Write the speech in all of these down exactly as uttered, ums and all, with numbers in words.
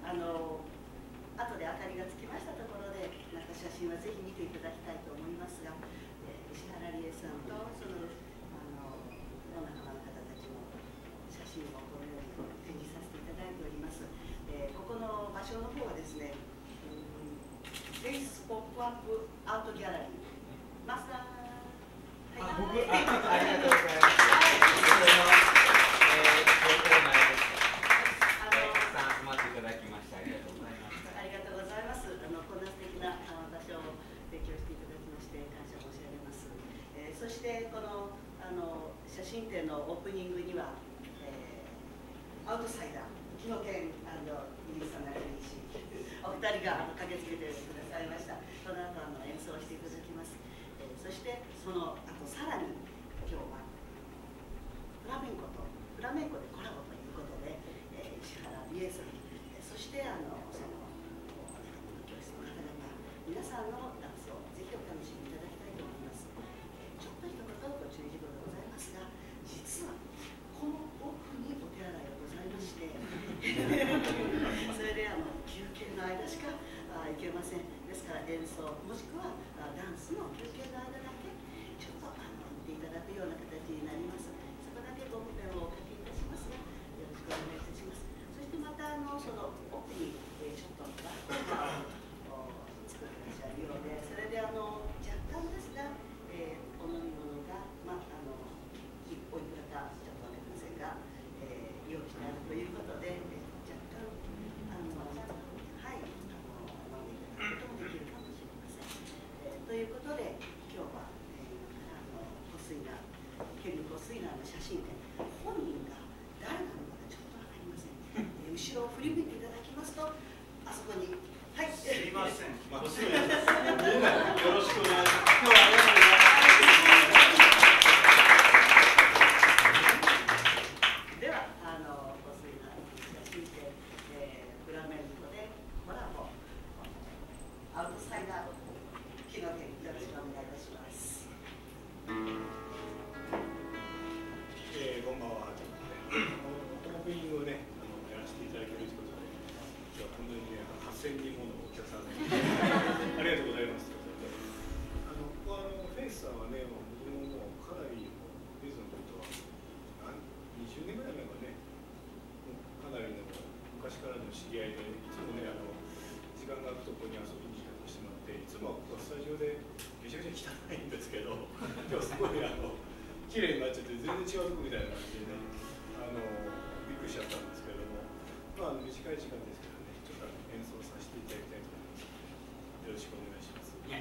あの後で明かりがつきましたところで、なんか写真はぜひ見ていただきたいと思いますが、えー、石原理恵さんとそのあの世の中の方たちの写真をこのように展示させていただいております。えー、ここの場所の方はですね、フェイスポップアップアートギャラリー。マスター。 はい、僕、あ、ありがとうございます。はいそしてこのあの写真展のオープニングには、えー、アウトサイダー木野健イギリスさん中西お二人が駆けつけてくださいました。その後あの演奏していただきます。えー、そしてそのあとさらに今日はフラメンコとフラメンコでコラボということで、えー、石原理恵さん、えー、そしてあのその教室の方々皆さんのダンスをぜひお楽しみいただきたいと思います。ちょっと一言ご注意事項でございますが、実はこの奥にお手洗いがございましてそれであの休憩の間しかあ行けません。ですから演奏もしくはあダンスの休憩の間だけちょっとあの見ていただくような形になります。そこだけご不便をおかけいたしますが、よろしくお願いいたします。そしてまたあのその奥に、えー、ちょっとバッグを作ってらっしゃるようで、それであの若干ですが、えー、お飲み物が、まあ、あのおいくらかちょっとわかりませんが、えー、用意してあるということで、えー、若干あの、はい、あの飲んでいただくこともできるかもしれません。えー、ということで今日は、えー、あのコスイナケルコスイナの写真展、本人が誰なのかちょっとわかりません。えー、後ろを振り向いていただきますと、あそこに、はい、すいません。まあ、よろしくお願いします。今日はありがとうございます。知り合いで、いつもね、あの時間が空くとここに遊びに来てもらって、いつもここスタジオでめちゃくちゃ汚いんですけど、今日すごいあの綺麗になっちゃって全然違うとこみたいな感じでね、あのびっくりしちゃったんですけれども、まあ短い時間ですけどね、ちょっと演奏させていただきたいと思います。よろしくお願いします。ね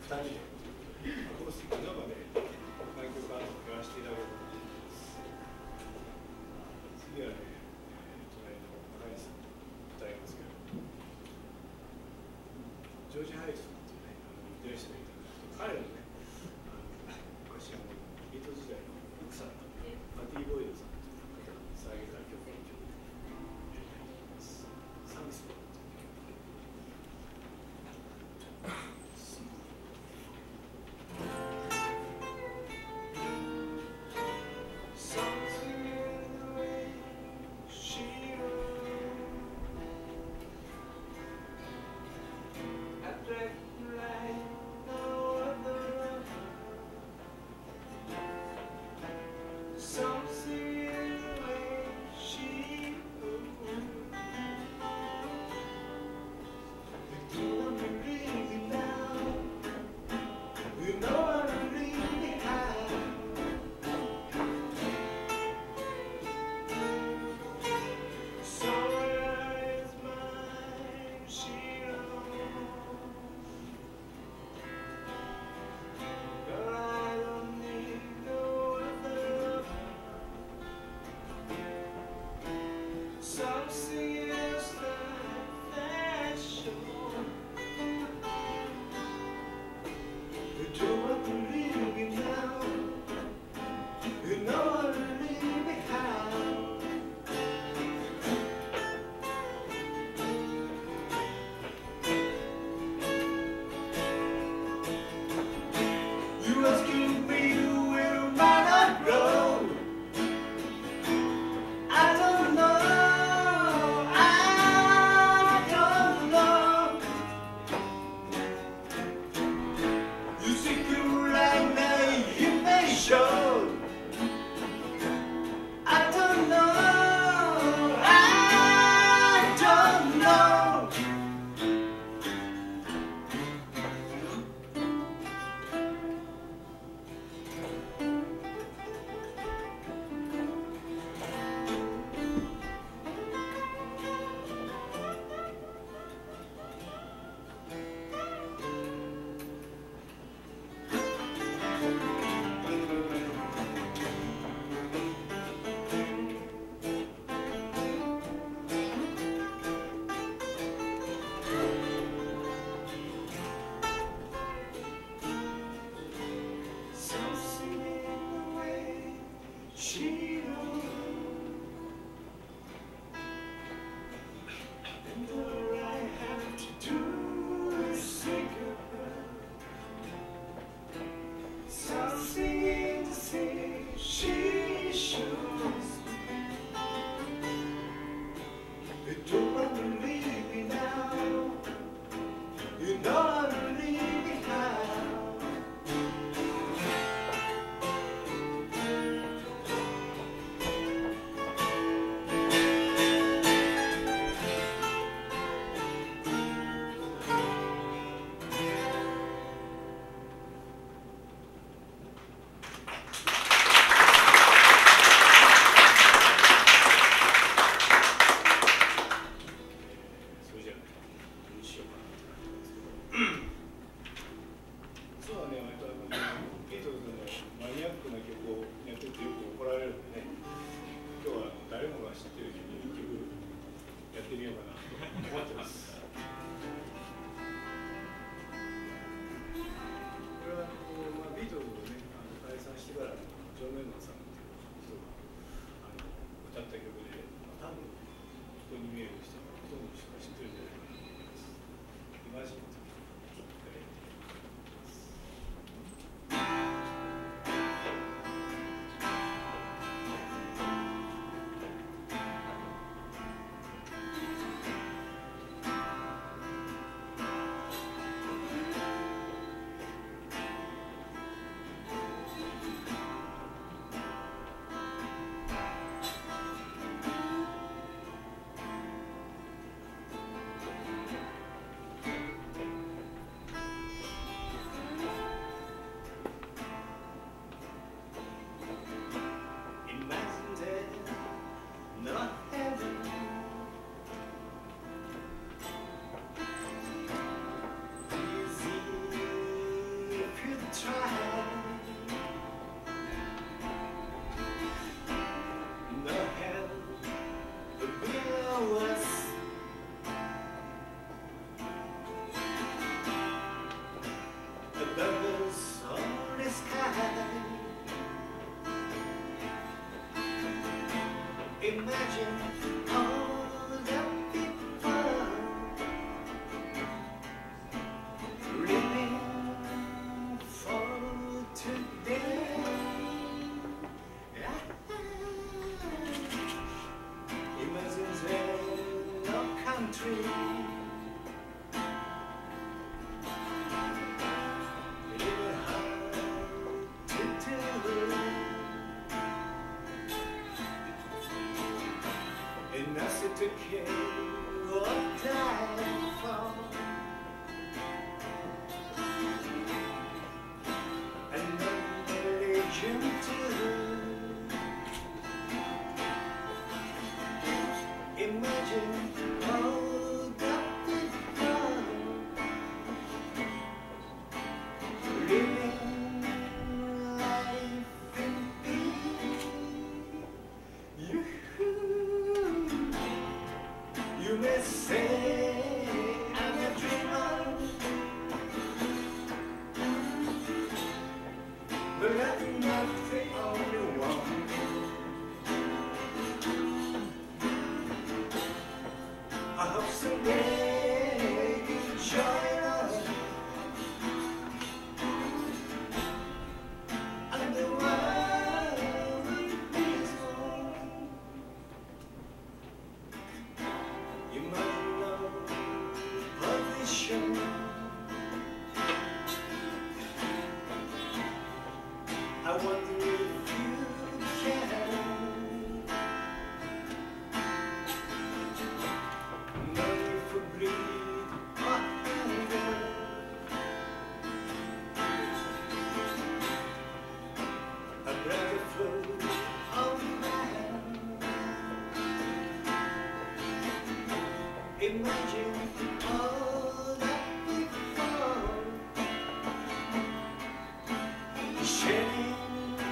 ふたりで、この生で環境カードをやらせていただければと思います。次はね、隣の中西さん歌いますけど、ジョージ・ハイトさんっていうね、あの言ってる人がいたんですけど、彼のね、あの昔あのビート時代の奥さんのパティ・ボイドさんという方に捧げた曲を今日やりたいと思います。サンスポーツ。 Like no other try. No hell below us. Above us on the sky. Imagine all the people living for today. Imagine there's no country. Living hard to do. And nothing to care or die for. And no religion too. Imagine all the people living life in peace. You You may say I'm a dreamer, but I'm not the only one. I hope someday you join us, and the world will be small. You might know position. I wonder if you can. No need for greed or anger. A brother full of man. Imagine all that before, sharing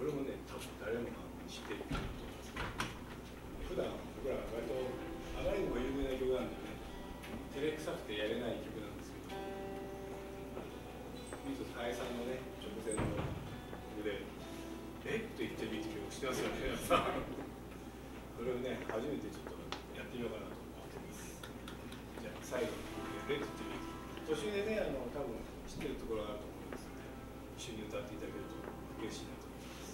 これもね、多分誰も知っていると思います。普段僕らは割とあまりにも有名な曲なんでね、照れくさくてやれない曲なんですけど、ビートルズ解散のね、直前の曲で、えっと言ってみて曲してますよね、皆さん。これをね、初めてちょっとやってみようかなと思ってます。じゃあ、最後の曲で、レッドってみて。途中でね、あの多分知ってるところがあると思いますので、一緒に歌っていただけると嬉しいなと思います。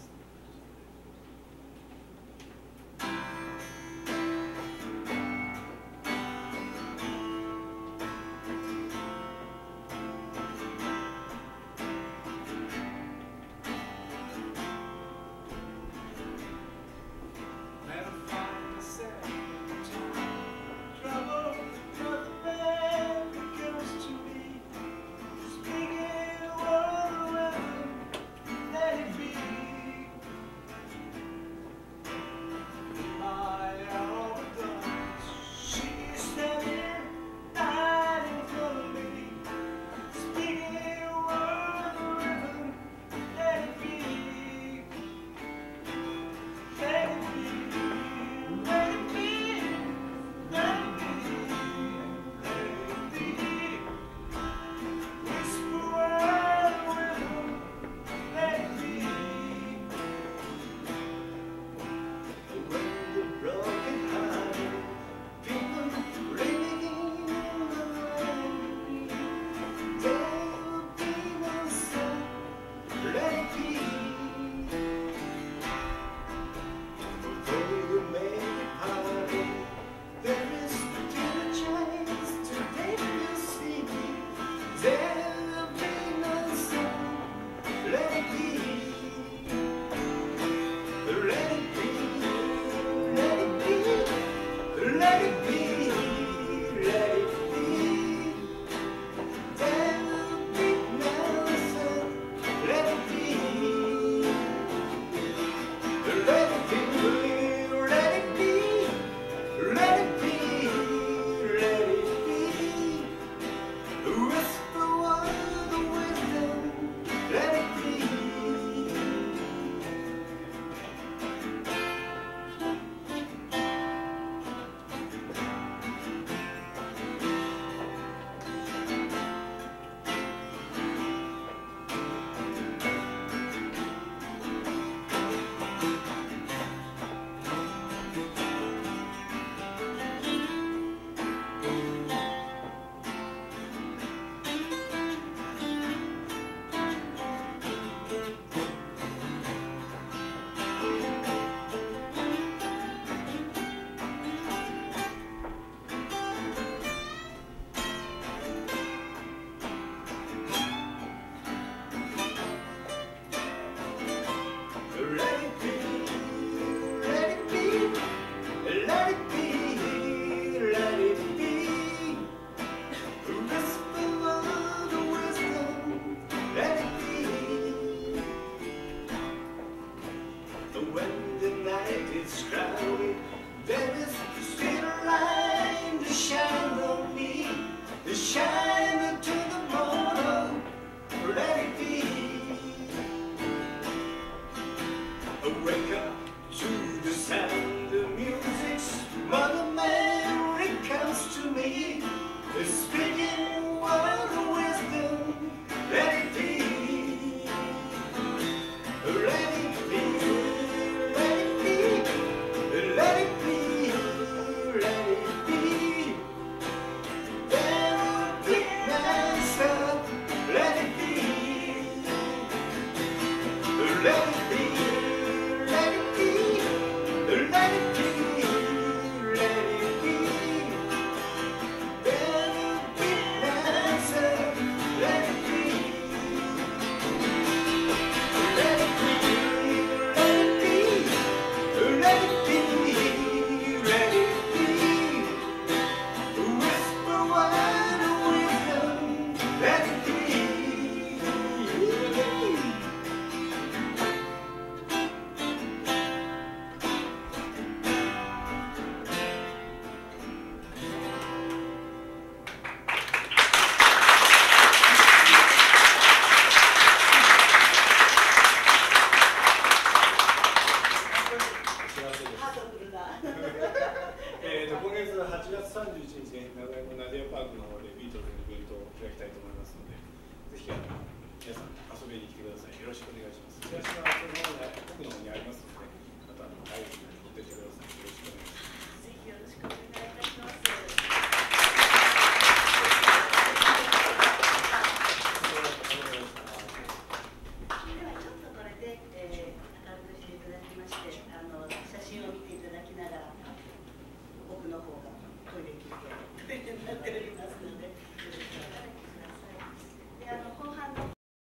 Let it be.